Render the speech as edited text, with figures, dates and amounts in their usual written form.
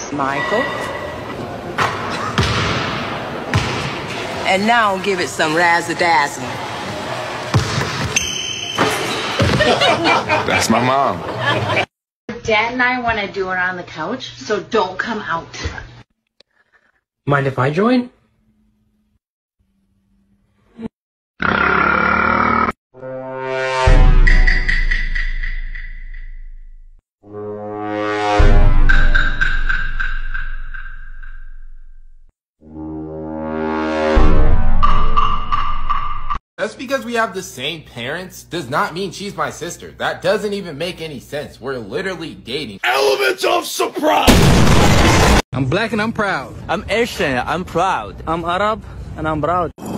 Michael. And now give it some razzle-dazzle. That's my mom. Dad and I want to do it on the couch, so don't come out. Mind if I join? Just because we have the same parents does not mean she's my sister. That doesn't even make any sense. We're literally dating. Elements of surprise! I'm black and I'm proud. I'm Asian, I'm proud. I'm Arab and I'm proud.